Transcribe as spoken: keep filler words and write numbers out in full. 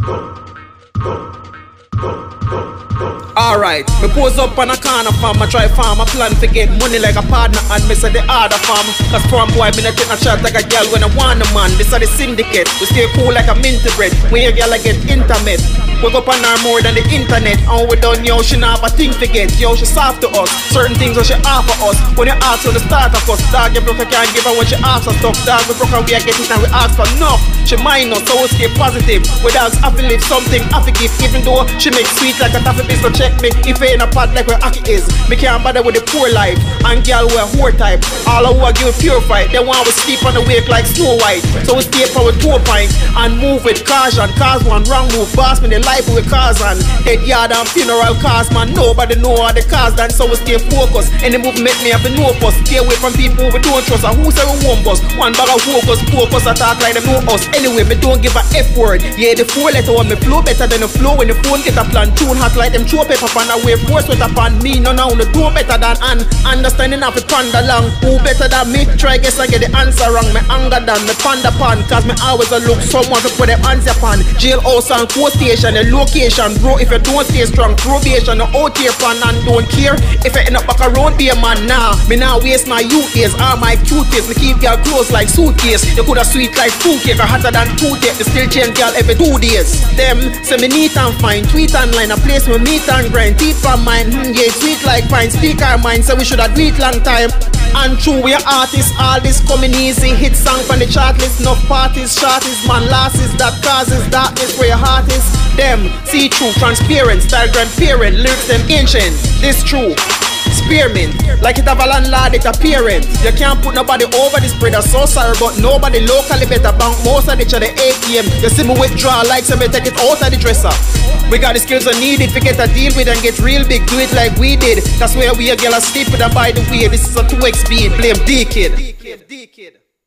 Alright, me pose up on a corner farm, I try farm, I plan to get money like a partner and me say the other farm. Cause farm boy, me not take a shot like a girl when I want a man. This are the syndicate, we stay cool like a minty bread. When your girl I get intimate, we go on her more than the internet. And we done, yo, she not have a thing to get. Yo, she soft to us, certain things that she offer us. When you ask her the start of us, dog, you broke, I can't give her when she asks her stuff. Dog, we broke her, we are getting it and we ask for enough. She mind us, so we stay positive. We dogs have to live something, have to give. Even though she makes sweet like a taffy piece, so check me. If ain't a pot like where Aki is, me can't bother with the poor life. And girl we're whore type. All of who are give pure fight. They want we sleep on the wake like Snow White. So we stay for with two pints and move with caution. Cause one wrong move, boss me the life with cars and dead yard and funeral cars, man. Nobody know how the cars done, so we stay focused. Any move make me have to know us. Stay away from people we don't trust. And who say we won't bust? One bag of focus, focus attack like them know us. Anyway, me don't give a F word. Yeah, the four letter one me flow better than the flow when the phone get a plan. Tune hot like them throw paper pan away. Force with upon me, no now no do better than and understanding of the panda long. Who better than me? Try guess and get the answer wrong. Me anger than me panda pan. Cause me always a look someone to put the answer pan. Jailhouse and court station, the location, bro. If you don't stay strong, probation, no out here pan and don't care. If you end up back around be a man now. Nah, me now waste my youth days, all my cute days. Me keep your clothes like suitcase. You coulda sweet like fruit cake or hotter than toothpaste. Me still change girl every two days. Them say me neat and fine. Tweet online, a place me meet and grind. Teeth from mine, hmm, yeah, sweet like fine. Speak our mind, so we should have do it long time. And true, we are artists, all this coming easy. Hit song from the chart list, no parties, shorties, man, losses that causes darkness where your heart is. Them, see through, transparent, style grandparent, lyrics them ancient. This true. Spearmint, like it have a landlord, it appearance. You can't put nobody over this spread, so sorry, but nobody locally better bank most of each other A T M. You see me withdraw like so me take it out of the dresser. We got the skills I needed to get a deal with and get real big, do it like we did. That's where we a girl a sleep with and by the way, this is a two X speed, blame D-Kid.